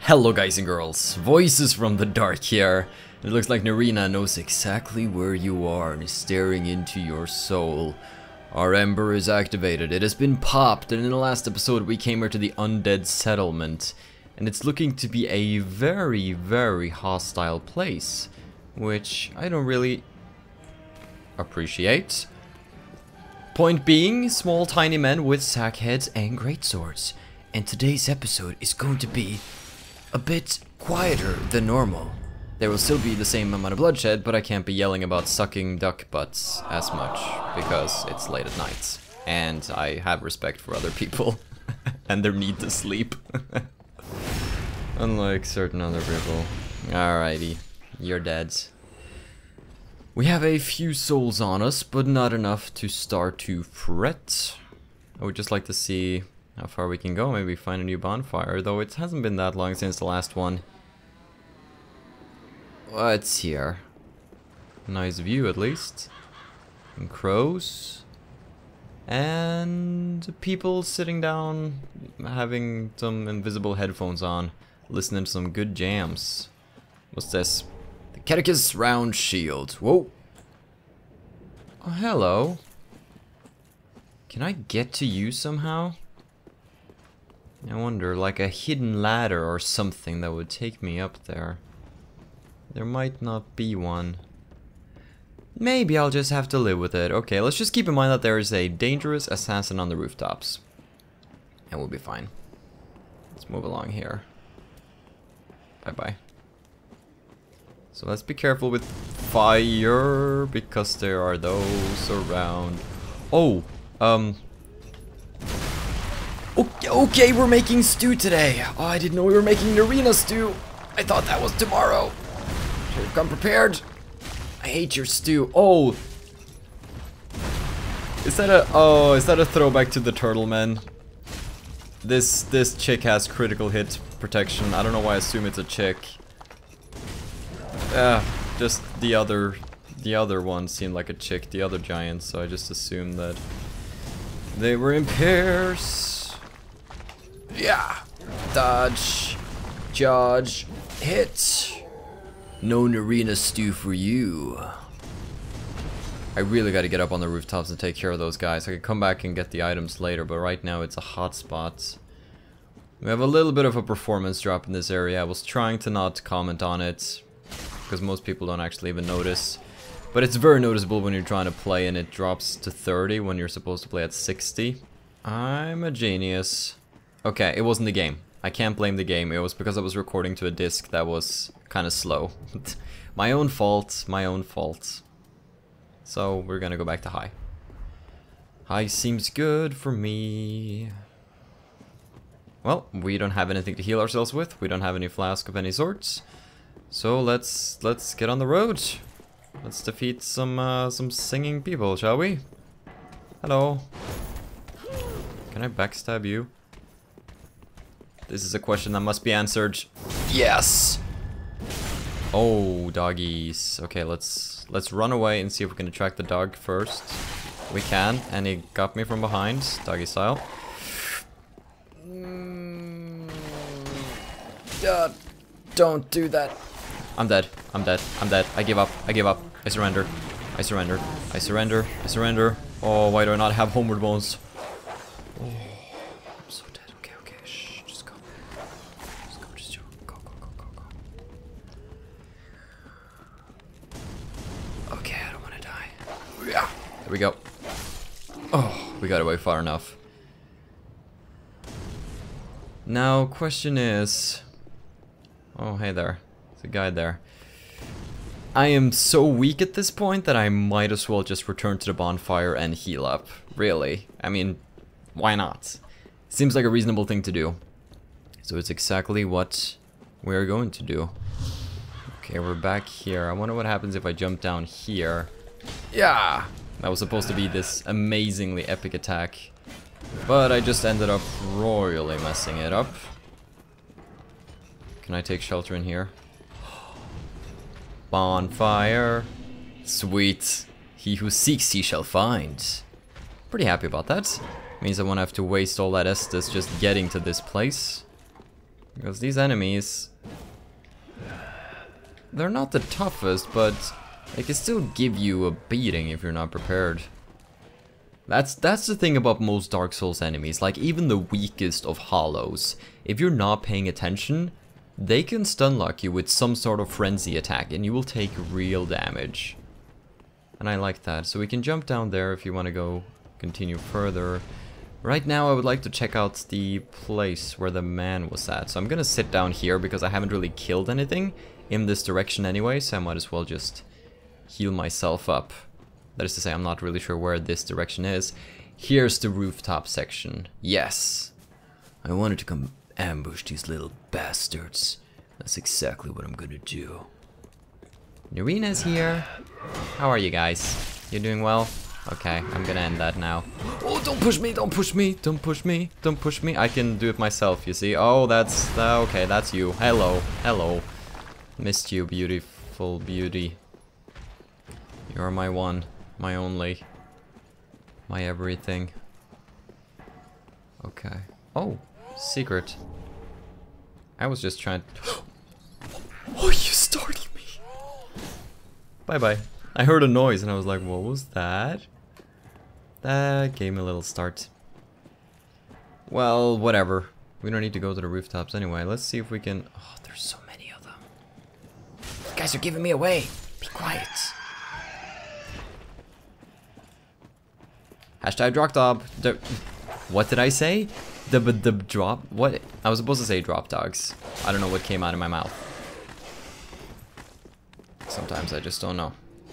Hello guys and girls, Voices from the Dark here. It looks like Nirina knows exactly where you are and is staring into your soul. Our ember is activated, it has been popped, and in the last episode we came here to the Undead Settlement. And it's looking to be a very, very hostile place, which I don't really appreciate. Point being, small tiny men with sack heads and greatswords. And today's episode is going to be a bit quieter than normal. There will still be the same amount of bloodshed, but I can't be yelling about sucking duck butts as much, because it's late at night. And I have respect for other people, and their need to sleep. Unlike certain other people. Alrighty, you're dead. We have a few souls on us, but not enough to start to fret. I would just like to see how far we can go, maybe find a new bonfire, though it hasn't been that long since the last one. What's here? Nice view at least. And crows. And people sitting down, having some invisible headphones on, listening to some good jams. What's this? The Catechus round shield. Whoa! Oh, hello. Can I get to you somehow? I wonder, like a hidden ladder or something that would take me up there. There might not be one. Maybe I'll just have to live with it. Okay, let's just keep in mind that there is a dangerous assassin on the rooftops. And we'll be fine. Let's move along here. Bye-bye. So let's be careful with fire, because there are those around. Oh, Okay, we're making stew today. Oh, I didn't know we were making Nirina stew. I thought that was tomorrow. Should have come prepared. I hate your stew. Oh. Is that a throwback to the turtle men? This chick has critical hit protection. I don't know why I assume it's a chick. Just the other one seemed like a chick, the other giant, so I just assumed that they were in pairs. Yeah! Dodge. Charge. Hit. No Nirina stew for you. I really gotta get up on the rooftops and take care of those guys. I could come back and get the items later, but right now it's a hot spot. We have a little bit of a performance drop in this area. I was trying to not comment on it, because most people don't actually even notice. But it's very noticeable when you're trying to play and it drops to 30 when you're supposed to play at 60. I'm a genius. Okay, it wasn't the game. I can't blame the game. It was because I was recording to a disc that was kind of slow. My own fault, my own fault. So we're gonna go back to high. High seems good for me. Well, we don't have anything to heal ourselves with. We don't have any flask of any sorts. So let's get on the road. Let's defeat some singing people, shall we? Hello. Can I backstab you? This is a question that must be answered. Yes. Oh, doggies. Okay, let's run away and see if we can attract the dog first. We can, and he got me from behind, doggy style. Don't do that. I'm dead. I'm dead. I'm dead. I give up. I give up. I surrender. I surrender. I surrender. I surrender. Oh, why do I not have homeward bones? Oh, I'm so dead. Okay, okay. Shh. Just go. Just go. Just go. Go, go, go, go, go. Okay, I don't want to die. Yeah. There we go. Oh, we got away far enough. Now, question is... Oh, hey there. There's a guy there. I am so weak at this point that I might as well just return to the bonfire and heal up. Really. I mean, why not? Seems like a reasonable thing to do. So it's exactly what we're going to do. Okay, we're back here. I wonder what happens if I jump down here. Yeah! That was supposed to be this amazingly epic attack. But I just ended up royally messing it up. Can I take shelter in here? Bonfire. Sweet. He who seeks he shall find. Pretty happy about that. Means I won't have to waste all that Estus just getting to this place. Because these enemies, they're not the toughest, but they can still give you a beating if you're not prepared. That's the thing about most Dark Souls enemies, like even the weakest of hollows. If you're not paying attention, they can stun lock you with some sort of frenzy attack and you will take real damage. And I like that. So we can jump down there if you want to go continue further. Right now I would like to check out the place where the man was at. So I'm gonna sit down here because I haven't really killed anything in this direction anyway, so I might as well just heal myself up. That is to say, I'm not really sure where this direction is. Here's the rooftop section. Yes! I wanted to come ambush these little bastards. That's exactly what I'm gonna do. Nirina's here. How are you guys? You doing well? Okay, I'm gonna end that now. Oh, don't push me, don't push me, don't push me, don't push me. I can do it myself, you see. Oh, that's... okay, that's you. Hello, hello. Missed you, beautiful beauty. You're my one. My only. My everything. Okay. Oh, secret. I was just trying to... Oh, you startled me! Bye-bye. I heard a noise and I was like, what was that? That gave me a little start. Well, whatever. We don't need to go to the rooftops anyway. Let's see if we can... Oh, there's so many of them. You guys are giving me away. Be quiet. Hashtag drop dog. What did I say? The drop? What? I was supposed to say drop dogs. I don't know what came out of my mouth. Sometimes I just don't know.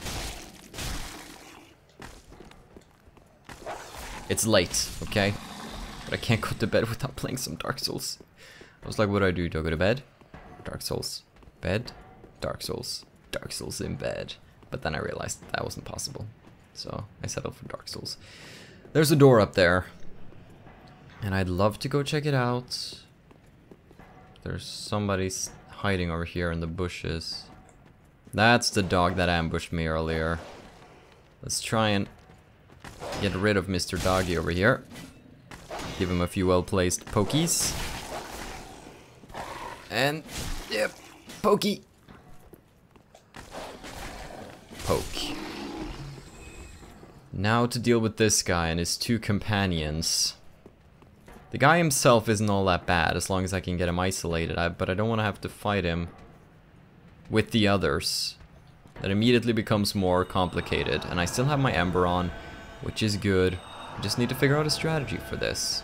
It's late, okay? But I can't go to bed without playing some Dark Souls. I was like, what do I do? Do I go to bed? Dark Souls. Bed? Dark Souls. Dark Souls in bed. But then I realized that wasn't possible. So I settled for Dark Souls. There's a door up there. And I'd love to go check it out. There's somebody hiding over here in the bushes. That's the dog that ambushed me earlier. Let's try and get rid of Mr. Doggy over here. Give him a few well-placed pokies. And, yep, pokey. Poke. Now to deal with this guy and his two companions. The guy himself isn't all that bad as long as I can get him isolated, but I don't want to have to fight him with the others. That immediately becomes more complicated, and I still have my Ember on, which is good. I just need to figure out a strategy for this.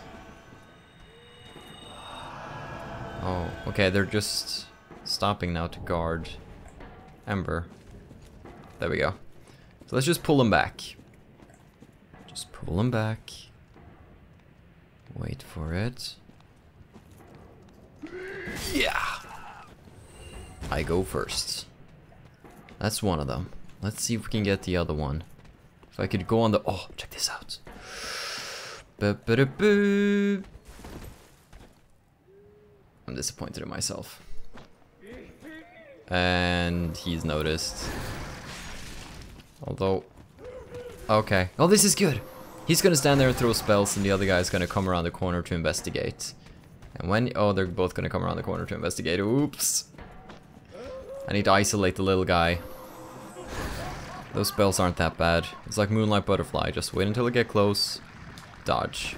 Oh, okay, they're just stopping now to guard Ember. There we go. So let's just pull them back. Just pull them back. Wait for it. Yeah! I go first. That's one of them. Let's see if we can get the other one. If I could go on the... Oh, check this out. Ba-ba-da-boo. I'm disappointed in myself. And he's noticed. Although... Okay. Oh, this is good. He's gonna stand there and throw spells, and the other guy's gonna come around the corner to investigate. And when... Oh, they're both gonna come around the corner to investigate. Oops. I need to isolate the little guy. Those spells aren't that bad. It's like Moonlight Butterfly. Just wait until I get close. Dodge.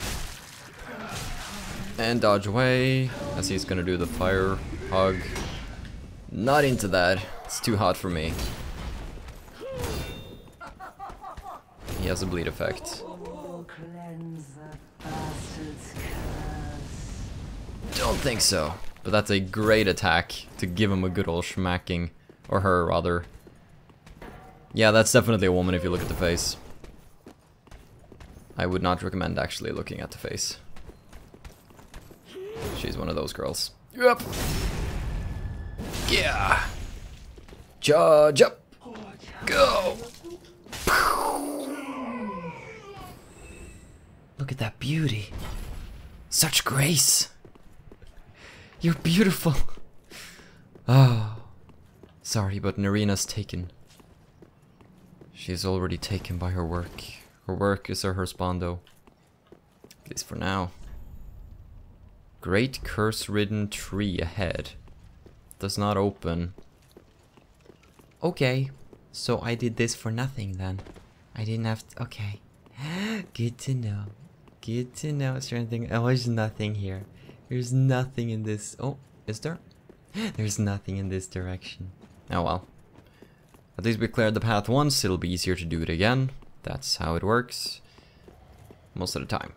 And dodge away. As he's gonna do the fire hug. Not into that. It's too hot for me. He has a bleed effect. Don't think so. But that's a great attack to give him a good old schmacking. Or her, rather. Yeah, that's definitely a woman if you look at the face. I would not recommend actually looking at the face. She's one of those girls. Yep. Yeah. Charge up. Go. Look at that beauty. Such grace. You're beautiful. Oh. Sorry, but Nirina's taken. She's already taken by her work. Her work is her husbando. At least for now. Great curse-ridden tree ahead. Does not open. Okay, so I did this for nothing then. I didn't have to. Okay. Good to know. Good to know. Is there anything? Oh, there's nothing here. There's nothing in this. Oh, is there? There's nothing in this direction. Oh well. At least we cleared the path once. It'll be easier to do it again. That's how it works. Most of the time.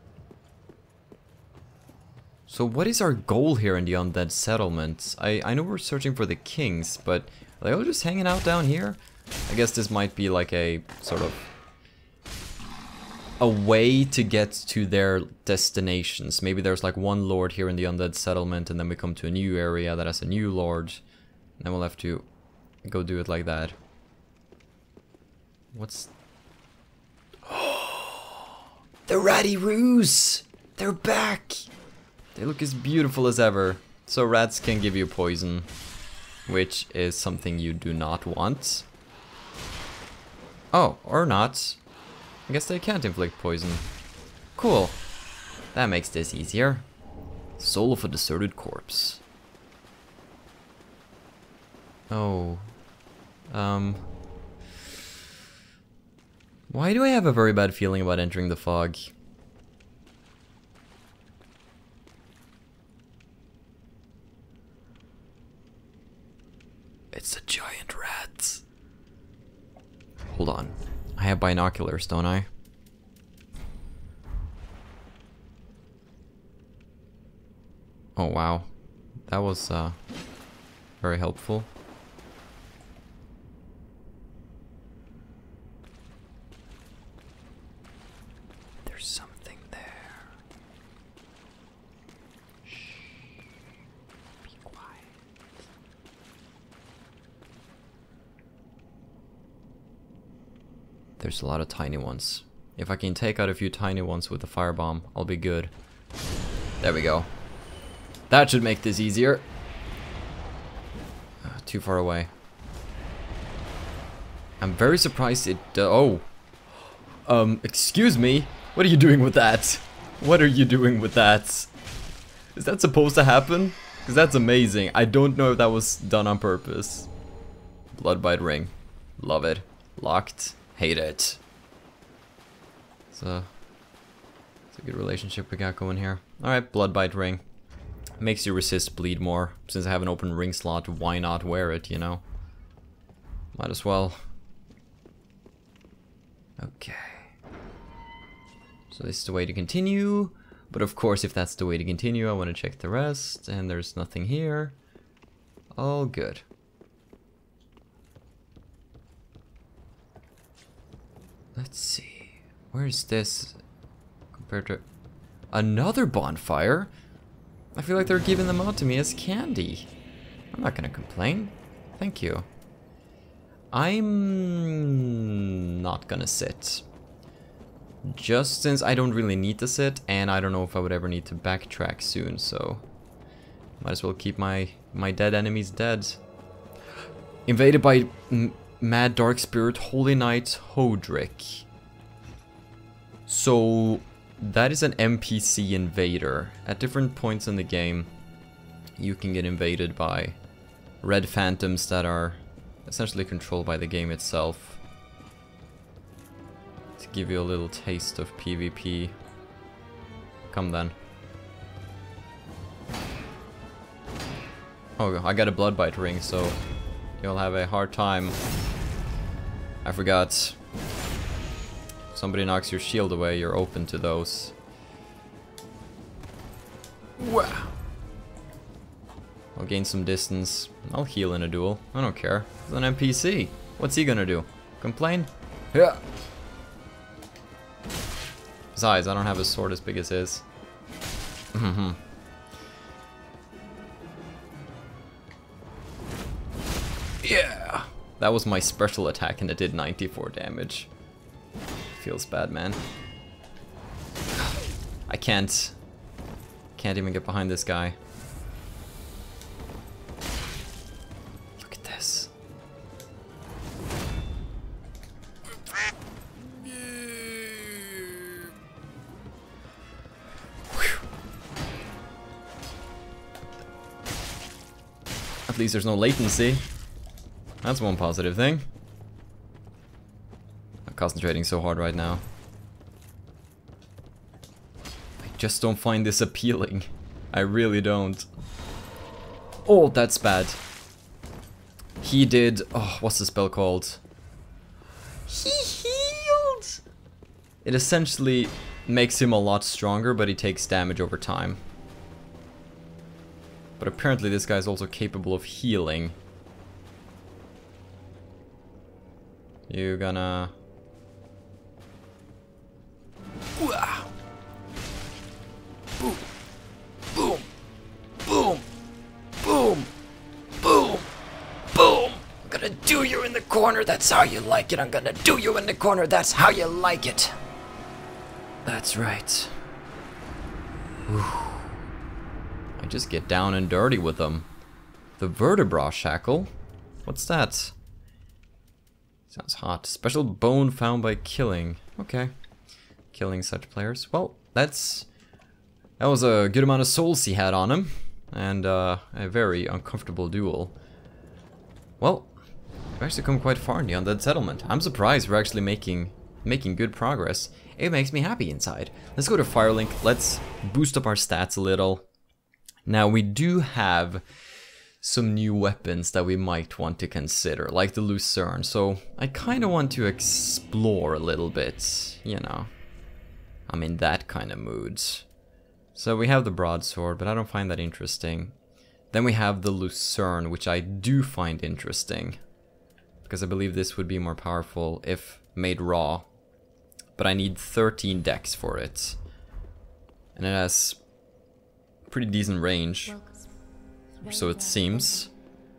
So what is our goal here in the Undead Settlement? I know we're searching for the kings, but are they all just hanging out down here? I guess this might be like a sort of a way to get to their destinations. Maybe there's like one lord here in the Undead Settlement and then we come to a new area that has a new lord. And then we'll have to go do it like that. What's... The Ratty Roos! They're back! They look as beautiful as ever. So rats can give you poison, which is something you do not want. Oh, or not. I guess they can't inflict poison. Cool. That makes this easier. Soul of a deserted corpse. Oh. Why do I have a very bad feeling about entering the fog? It's a giant rat. Hold on. I have binoculars, don't I? Oh wow. That was very helpful. There's something there. Shh. Be quiet. There's a lot of tiny ones. If I can take out a few tiny ones with the firebomb, I'll be good. There we go. That should make this easier. Too far away. I'm very surprised it... excuse me? What are you doing with that? What are you doing with that? Is that supposed to happen? Because that's amazing. I don't know if that was done on purpose. Bloodbite ring. Love it. Locked. Hate it. It's a good relationship we got going here. Alright, Bloodbite ring. Makes you resist bleed more. Since I have an open ring slot, why not wear it, you know? Might as well. Okay. So this is the way to continue. But of course, if that's the way to continue, I want to check the rest. And there's nothing here. All good. Let's see. Where's this compared to another bonfire? I feel like they're giving them out to me as candy. I'm not gonna complain. Thank you. I'm not gonna sit. Just since I don't really need to sit, and I don't know if I would ever need to backtrack soon, so might as well keep my dead enemies dead. Invaded by Mad Dark Spirit, Holy Knight Hodrick. So that is an NPC invader. At different points in the game, you can get invaded by red phantoms that are essentially controlled by the game itself. To give you a little taste of PvP. Come then. Oh, I got a Bloodbite ring, so you'll have a hard time. I forgot. If somebody knocks your shield away, you're open to those. Wow. I'll gain some distance. I'll heal in a duel. I don't care. It's an NPC. What's he gonna do? Complain? Yeah. Besides, I don't have a sword as big as his. Yeah! That was my special attack and it did 94 damage. Feels bad, man. I can't even get behind this guy. Look at this. At least there's no latency. That's one positive thing. I'm concentrating so hard right now. I just don't find this appealing. I really don't. Oh, that's bad. He did... Oh, what's the spell called? He healed! It essentially makes him a lot stronger, but he takes damage over time. But apparently this guy's also capable of healing. You gonna... Wow. Boom. Boom. Boom. Boom. Boom. Boom. I'm gonna do you in the corner, that's how you like it. I'm gonna do you in the corner, that's how you like it. That's right. Whew. I just get down and dirty with them. The vertebra shackle? What's that? Sounds hot. Special bone found by killing. Okay. Killing such players. Well, that was a good amount of souls he had on him. And a very uncomfortable duel. Well, we've actually come quite far in the Undead Settlement. I'm surprised we're actually making good progress. It makes me happy inside. Let's go to Firelink. Let's boost up our stats a little. Now, we do have some new weapons that we might want to consider, like the Lucerne. So, I kind of want to explore a little bit, you know. I'm in that kind of mood. So, we have the broadsword, but I don't find that interesting. Then we have the Lucerne, which I do find interesting. Because I believe this would be more powerful if made raw. But I need 13 dex for it. And it has pretty decent range. So it seems.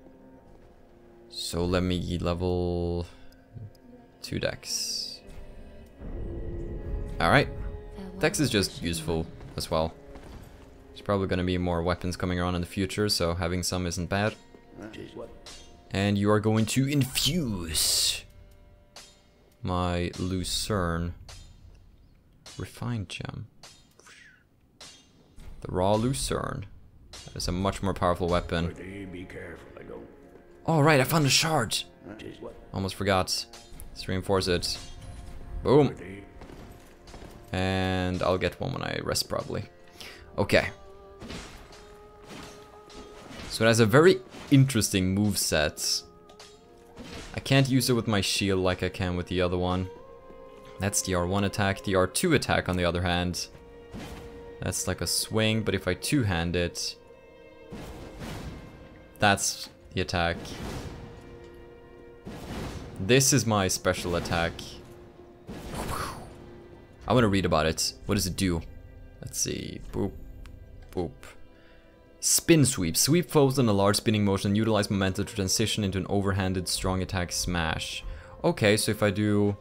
So let me level 2 dex. Alright. Dex is just useful as well. There's probably going to be more weapons coming around in the future, so having some isn't bad. And you are going to infuse my Lucerne. Refined gem. The raw Lucerne. That is a much more powerful weapon. Oh right, I found a shard. Almost forgot. Let's reinforce it. Boom. And I'll get one when I rest probably. Okay. So it has a very interesting moveset. I can't use it with my shield like I can with the other one. That's the R1 attack. The R2 attack, on the other hand, that's like a swing, but if I two-hand it, that's the attack. This is my special attack. I want to read about it. What does it do? Let's see. Boop. Boop. Spin sweep. Sweep foes in a large spinning motion and utilize momentum to transition into an overhanded strong attack smash. Okay, so if I do...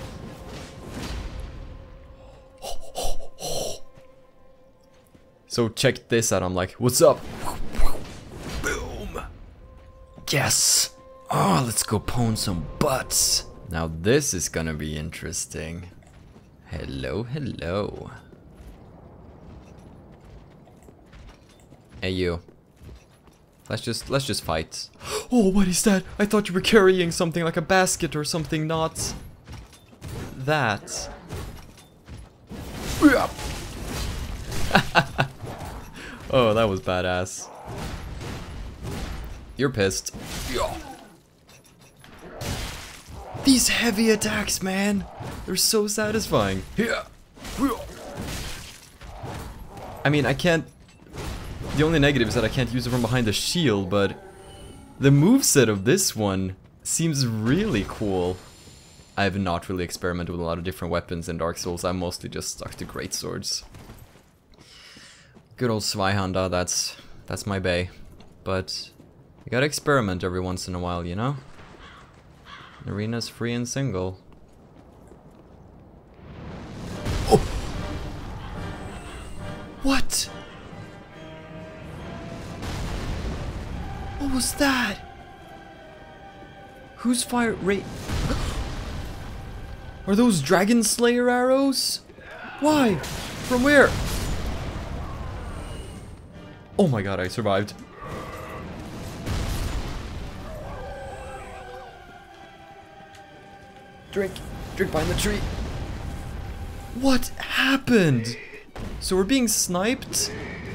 So check this out, I'm like, what's up? Boom! Yes! Oh, let's go pwn some butts. Now this is gonna be interesting. Hello, hello. Hey you. Let's just fight. Oh, what is that? I thought you were carrying something like a basket or something, not that. Oh, that was badass. You're pissed. These heavy attacks, man. They're so satisfying. I mean, I can't... The only negative is that I can't use it from behind the shield, but the moveset of this one seems really cool. I have not really experimented with a lot of different weapons in Dark Souls. I'm mostly just stuck to greatswords. Good old Zweihanda, that's my bae. But you gotta experiment every once in a while, you know? Nirina's free and single. Oh! What? What was that? Whose fire rate? Are those Dragon Slayer arrows? Why? From where? Oh my god, I survived. Drink. Drink behind the tree. What happened? So we're being sniped?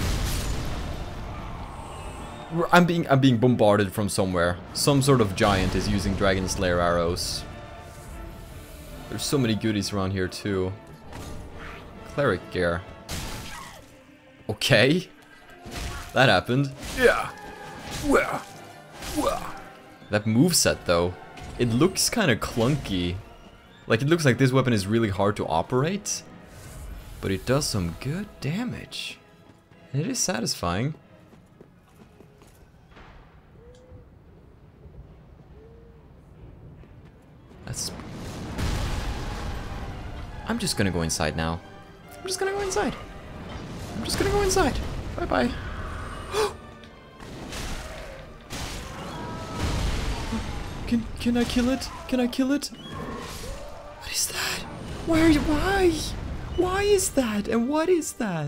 I'm being bombarded from somewhere. Some sort of giant is using Dragon Slayer arrows. There's so many goodies around here too. Cleric gear. Okay. That happened. Yeah. That moveset though, it looks kind of clunky. Like it looks like this weapon is really hard to operate, but it does some good damage. And it is satisfying. I'm just gonna go inside now. I'm just gonna go inside. I'm just gonna go inside. Bye bye. Can I kill it? Can I kill it? What is that? Why is that? And what is that?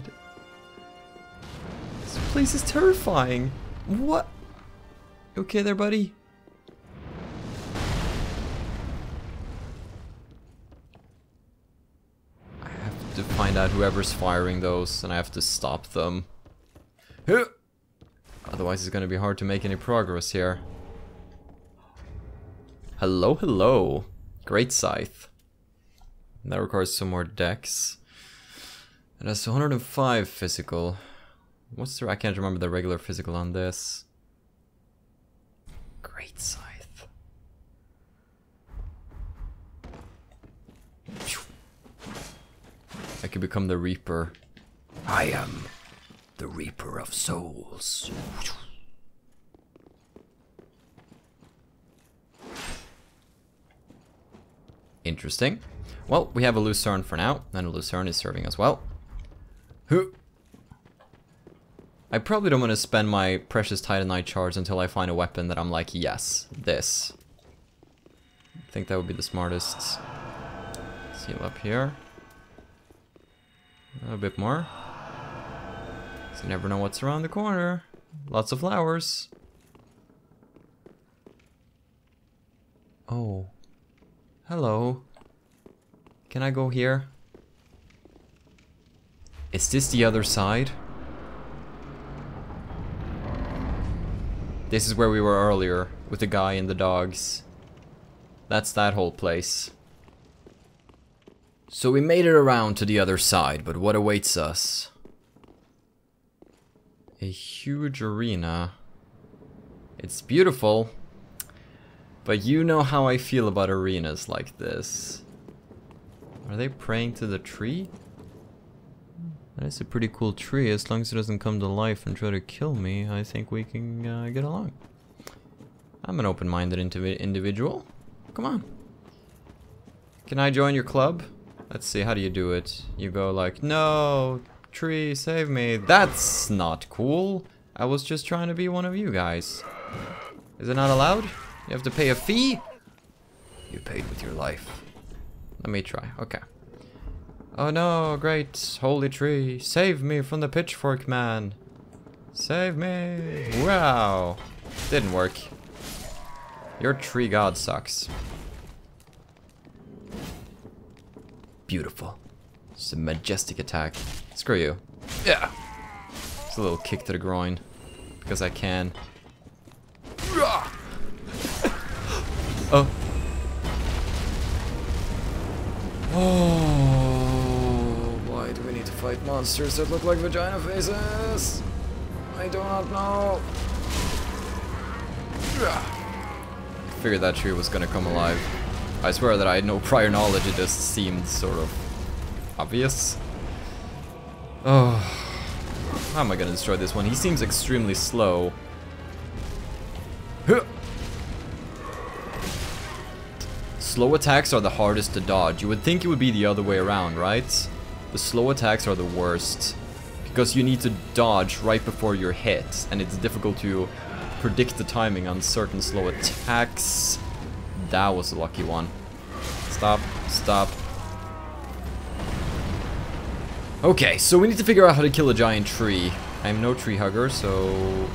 This place is terrifying. What? Okay there, buddy? I have to find out whoever's firing those, and I have to stop them. Otherwise it's gonna be hard to make any progress here. Hello, hello. Great scythe. That requires some more dex. It has 105 physical. What's the... I can't remember the regular physical on this. Great scythe. I could become the Reaper. I am the Reaper of Souls. Interesting. Well, we have a Lucerne for now, and a Lucerne is serving as well. I probably don't want to spend my precious Titanite charge until I find a weapon that I'm like, yes, this. I think that would be the smartest. Let's heal up here. A bit more. So you never know what's around the corner. Lots of flowers. Oh. Hello. Can I go here? Is this the other side? This is where we were earlier, with the guy and the dogs. That's that whole place. So we made it around to the other side, but what awaits us? A huge arena. It's beautiful. But you know how I feel about arenas like this. Are they praying to the tree? That is a pretty cool tree. As long as it doesn't come to life and try to kill me, I think we can get along. I'm an open-minded individual. Come on. Can I join your club? Let's see, how do you do it? You go like, no, tree, save me. That's not cool. I was just trying to be one of you guys. Is it not allowed? You have to pay a fee? You paid with your life. Let me try. Okay. Oh no, great holy tree. Save me from the pitchfork man. Save me. Wow. Didn't work. Your tree god sucks. Beautiful. It's a majestic attack. Screw you. Yeah. It's a little kick to the groin. Because I can. Oh. Oh, why do we need to fight monsters that look like vagina faces? I do not know. I figured that tree was gonna come alive. I swear that I had no prior knowledge, it just seemed sort of obvious. Oh, how am I gonna destroy this one? He seems extremely slow. Slow attacks are the hardest to dodge. You would think it would be the other way around, right? The slow attacks are the worst. Because you need to dodge right before you're hit, and it's difficult to predict the timing on certain slow attacks. That was a lucky one. Stop, stop. Okay, so we need to figure out how to kill a giant tree. I'm no tree hugger, so...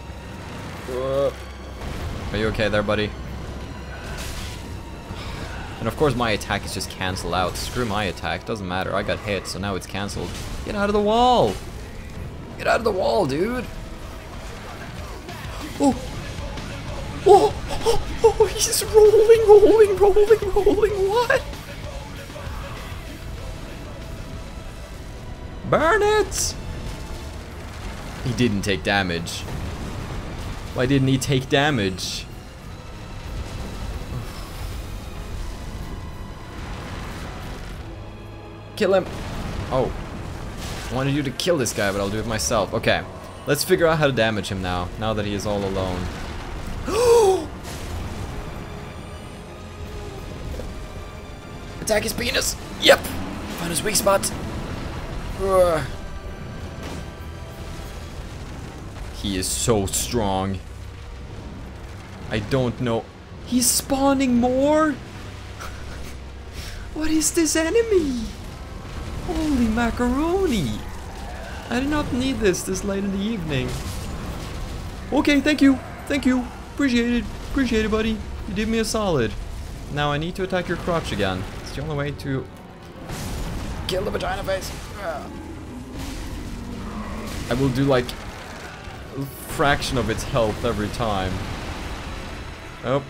Are you okay there, buddy? And of course my attack is just cancelled out. Screw my attack, doesn't matter. I got hit, so now it's cancelled. Get out of the wall! Get out of the wall, dude! Oh! Oh! Oh! Oh! He's rolling! What? Burn it! He didn't take damage. Why didn't he take damage? Kill him! Oh. I wanted you to kill this guy, but I'll do it myself. Okay. Let's figure out how to damage him now that he is all alone. Attack his penis! Yep! Found his weak spot. He is so strong. I don't know. He's spawning more? What is this enemy? Holy macaroni! I did not need this late in the evening. Okay, thank you. Thank you. Appreciate it. Appreciate it, buddy. You did me a solid. Now I need to attack your crotch again. It's the only way to kill the vagina face. I will do like a fraction of its health every time. Oh.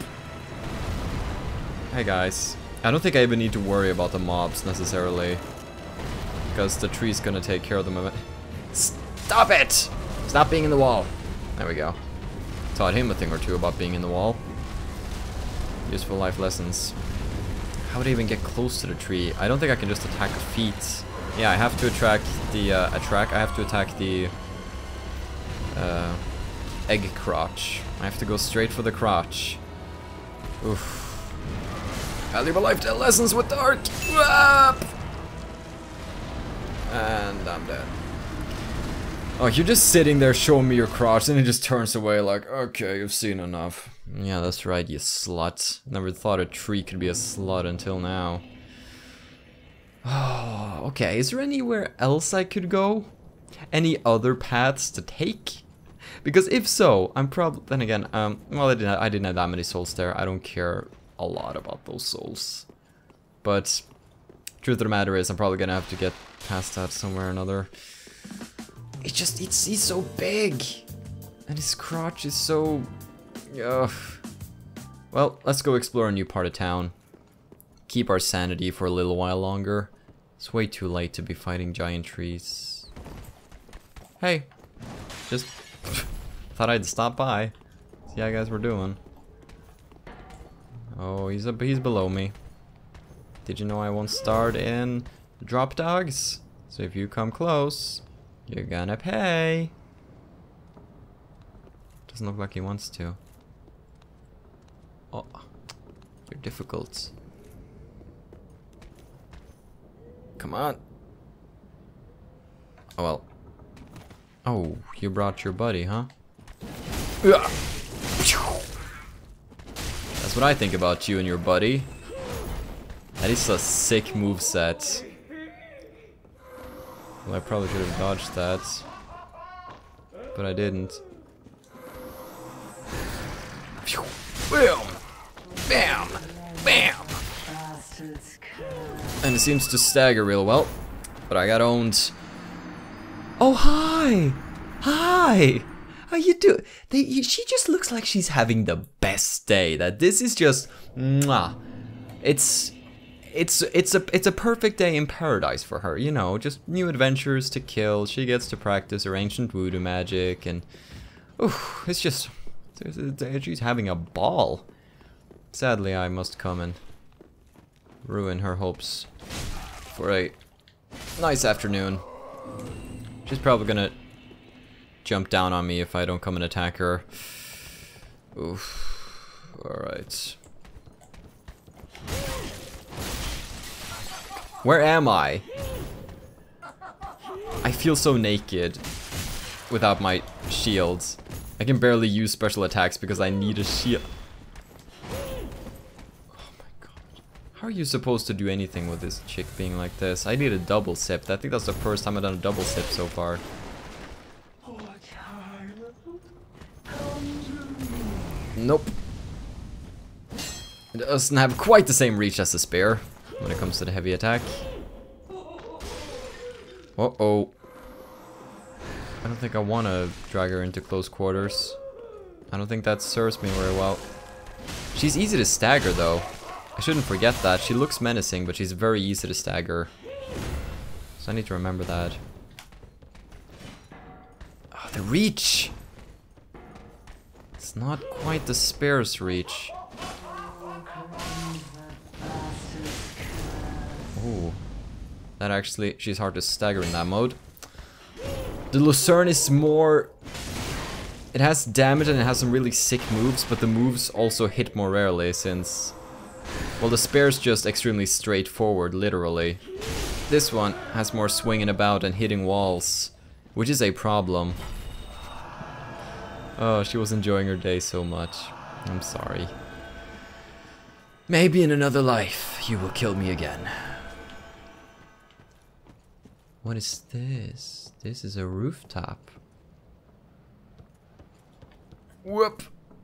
Hey guys. I don't think I even need to worry about the mobs necessarily. Because the tree's gonna take care of them. Stop it! Stop being in the wall. There we go. Taught him a thing or two about being in the wall. Useful life lessons. How would I even get close to the tree? I don't think I can just attack the feet. Yeah, I have to attack the egg crotch. I have to go straight for the crotch. Oof. Valuable life lessons with Dark. And I'm dead. Oh, you're just sitting there showing me your crotch, and it just turns away like, okay, you've seen enough. Yeah, that's right, you slut. Never thought a tree could be a slut until now. Oh, okay, is there anywhere else I could go? Any other paths to take? Because if so, I'm probably, then again, well, I didn't have that many souls there. I don't care a lot about those souls. But, truth of the matter is, I'm probably gonna have to get past that somewhere or another. It's just, he's so big! And his crotch is so... Ugh. Well, let's go explore a new part of town. Keep our sanity for a little while longer. It's way too late to be fighting giant trees. Hey! Just... thought I'd stop by. See how you guys were doing. Oh, he's below me. Did you know I won't start in drop dogs? So if you come close, you're gonna pay. Doesn't look like he wants to. Oh, you're difficult. Come on. Oh well. Oh, you brought your buddy, huh? That's what I think about you and your buddy. That is a sick moveset. Well, I probably should have dodged that. But I didn't. Bam! Bam! Bam! And it seems to stagger real well. But I got owned. Oh, hi! Hi! How you doing? She just looks like she's having the best day. That this is just... Mwah. It's a perfect day in paradise for her, you know, just new adventures to kill. She gets to practice her ancient voodoo magic, and oof, it's just she's having a ball. Sadly, I must come and ruin her hopes for a nice afternoon. She's probably gonna jump down on me if I don't come and attack her. Oof. All right. Where am I? I feel so naked without my shields. I can barely use special attacks because I need a shield. Oh my god. How are you supposed to do anything with this chick being like this? I need a double sip. I think that's the first time I've done a double sip so far. Nope. It doesn't have quite the same reach as the spear when it comes to the heavy attack. Uh-oh. I don't think I want to drag her into close quarters. I don't think that serves me very well. She's easy to stagger though. I shouldn't forget that. She looks menacing, but she's very easy to stagger. So I need to remember that. Oh, the reach! It's not quite the spear's reach. Ooh. That actually, she's hard to stagger in that mode. The Lucerne is more... It has damage and it has some really sick moves, but the moves also hit more rarely since... Well, the spear's just extremely straightforward, literally. This one has more swinging about and hitting walls, which is a problem. Oh, she was enjoying her day so much. I'm sorry. Maybe in another life, you will kill me again. What is this? This is a rooftop. Whoop!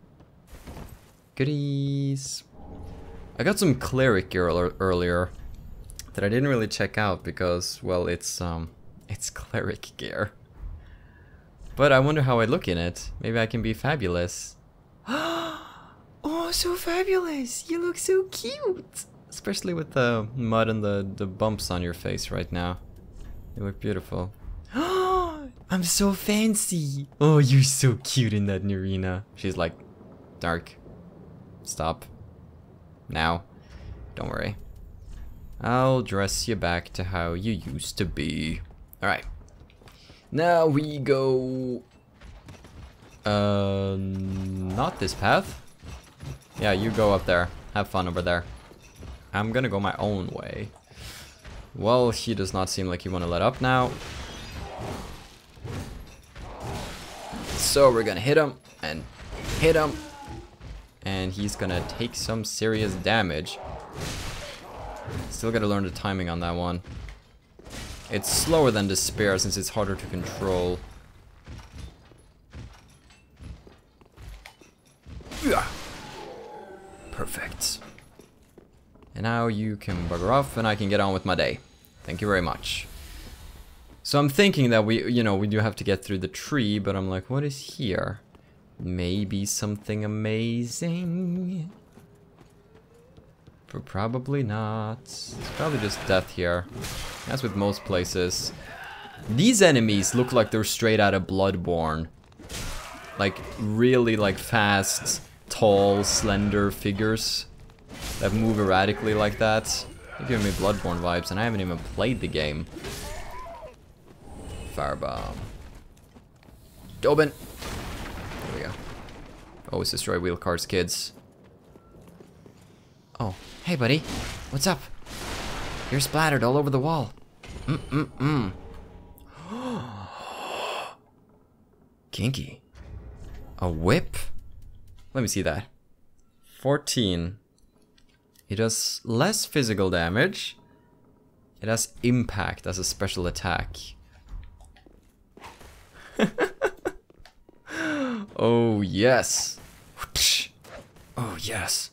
Goodies! I got some cleric gear earlier that I didn't really check out because, well, it's cleric gear. But I wonder how I look in it. Maybe I can be fabulous. Oh, so fabulous! You look so cute! Especially with the mud and the bumps on your face right now. You look beautiful. I'm so fancy! Oh, you're so cute in that, Nirina. She's like, Dark. Stop. Now. Don't worry. I'll dress you back to how you used to be. Alright. Now we go... not this path. Yeah, you go up there. Have fun over there. I'm gonna go my own way. Well, he does not seem like he want to let up now. So we're gonna hit him, and hit him. And he's gonna take some serious damage. Still gotta learn the timing on that one. It's slower than the spear since it's harder to control. Yeah. Perfect. And now you can bugger off and I can get on with my day. Thank you very much. So I'm thinking that we do have to get through the tree, but I'm like, what is here? Maybe something amazing. But probably not. It's probably just death here. As with most places. These enemies look like they're straight out of Bloodborne. Like, really like fast, tall, slender figures that move erratically like that. They're giving me Bloodborne vibes, and I haven't even played the game. Firebomb. Dobin! There we go. Always destroy wheel cars, kids. Oh, hey buddy. What's up? You're splattered all over the wall. Kinky. A whip? Let me see that. 14. It does less physical damage. It has impact as a special attack. Oh yes. Oh yes.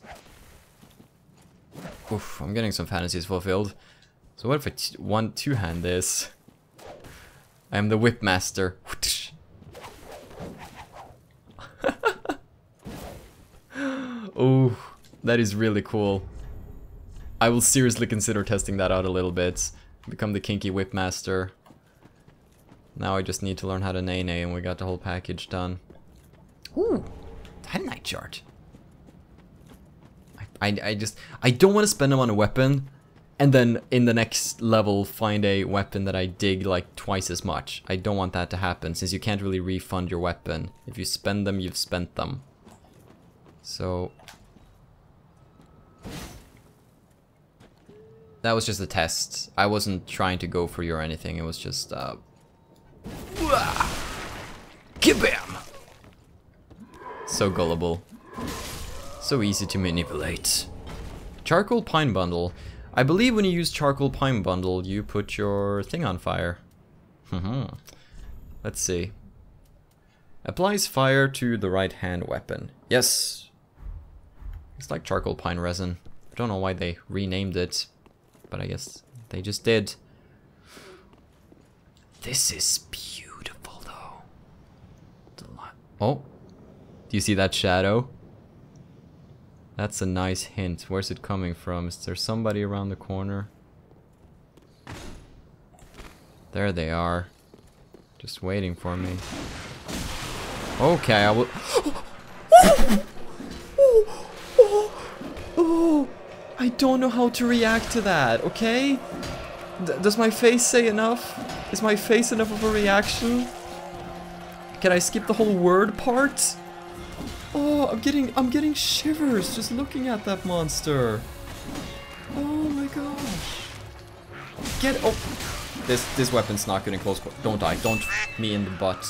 Oof, I'm getting some fantasies fulfilled. So what if I want to hand this? I am the whip master. Oh, that is really cool. I will seriously consider testing that out a little bit. Become the kinky whip master. Now I just need to learn how to nay-nay and we got the whole package done. Ooh, Titanite chart. I don't want to spend them on a weapon and then in the next level find a weapon that I dig like twice as much. I don't want that to happen since you can't really refund your weapon. If you spend them, you've spent them. So... that was just a test. I wasn't trying to go for you or anything. It was just, Kabam! So gullible. So easy to manipulate. Charcoal pine bundle. I believe when you use charcoal pine bundle, you put your thing on fire. Let's see. Applies fire to the right hand weapon. Yes. It's like charcoal pine resin. I don't know why they renamed it, but I guess they just did. This is beautiful though. Oh, do you see that shadow? That's a nice hint. Where's it coming from? Is there somebody around the corner? There they are. Just waiting for me. Okay, I will... Oh, I don't know how to react to that, okay? Does my face say enough? Is my face enough of a reaction? Can I skip the whole word part? Oh, I'm getting shivers just looking at that monster. Oh my gosh. Oh, this weapon's not good in close quarters. Don't die. Don't me in the butt.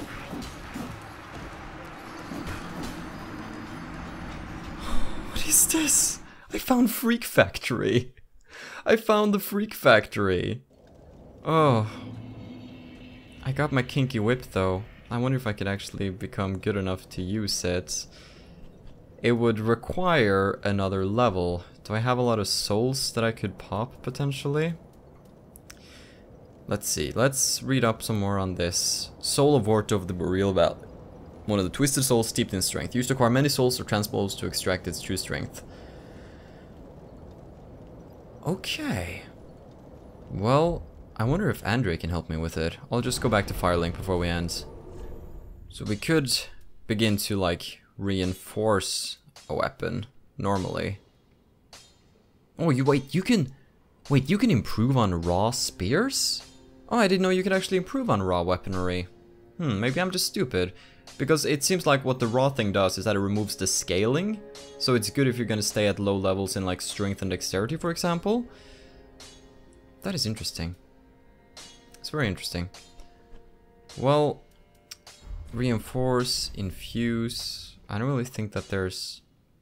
What is this? I found Freak Factory. I found the Freak Factory. Oh. I got my kinky whip though. I wonder if I could actually become good enough to use it. It would require another level. Do I have a lot of souls that I could pop potentially? Let's see. Let's read up some more on this. Soul of Vorto of the Boreal Valley. One of the twisted souls steeped in strength. Used to acquire many souls or transposed to extract its true strength. Okay. Well, I wonder if Andre can help me with it. I'll just go back to Firelink before we end. So we could begin to like reinforce a weapon normally. Oh, you can improve on raw spears? Oh, I didn't know you could actually improve on raw weaponry. Maybe I'm just stupid. Because it seems like what the raw thing does is that it removes the scaling. So it's good if you're gonna stay at low levels in like strength and dexterity, for example. That is interesting. It's very interesting. Well, reinforce, infuse. I don't really think that there's...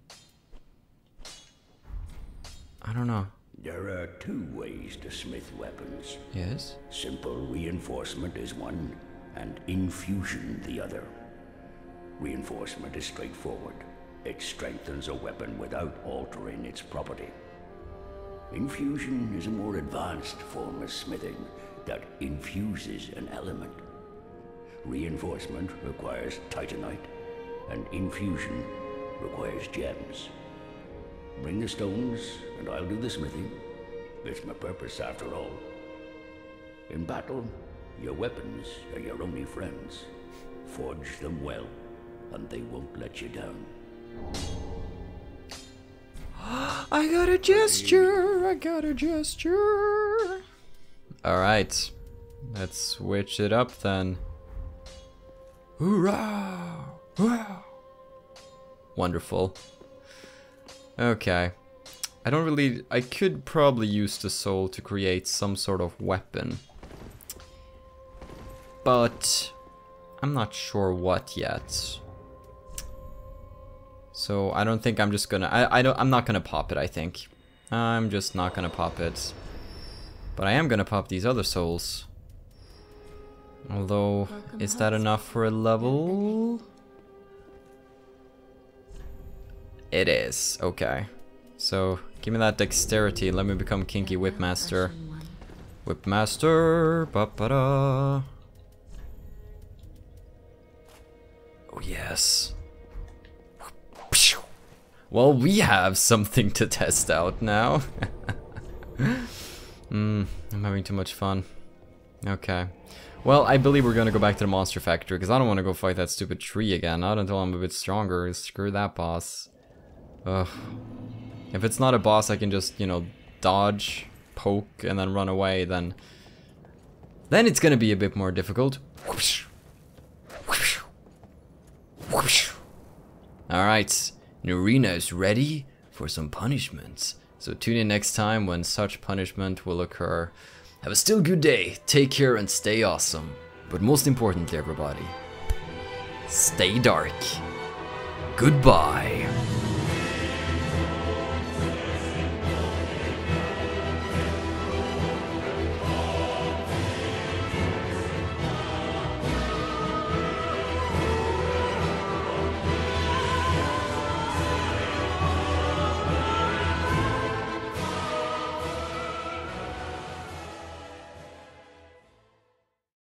I don't know. There are two ways to smith weapons. Yes? Simple reinforcement is one, and infusion the other. Reinforcement is straightforward. It strengthens a weapon without altering its property. Infusion is a more advanced form of smithing that infuses an element. Reinforcement requires titanite, and infusion requires gems. Bring the stones, and I'll do the smithing. It's my purpose, after all. In battle, your weapons are your only friends. Forge them well, and they won't let you down. I got a gesture! I got a gesture! Alright. Let's switch it up then. Hoorah! Wow! Wonderful. Okay. I could probably use the soul to create some sort of weapon. But I'm not sure what yet. So I don't think I'm just gonna... I'm not gonna pop it, I think. I'm just not gonna pop it. But I am gonna pop these other souls. Although, is that enough for a level? It is, okay. So, give me that dexterity, let me become Kinky Whipmaster. Whipmaster, ba-ba-da. Oh yes. Well, we have something to test out now. I'm having too much fun. Okay. Well, I believe we're gonna go back to the monster factory, because I don't want to go fight that stupid tree again, not until I'm a bit stronger. Screw that boss. Ugh. If it's not a boss I can just, you know, dodge, poke, and then run away, then it's gonna be a bit more difficult. Alright, Nirina is ready for some punishment. So tune in next time when such punishment will occur. Have a still good day, take care and stay awesome. But most importantly everybody, stay dark. Goodbye.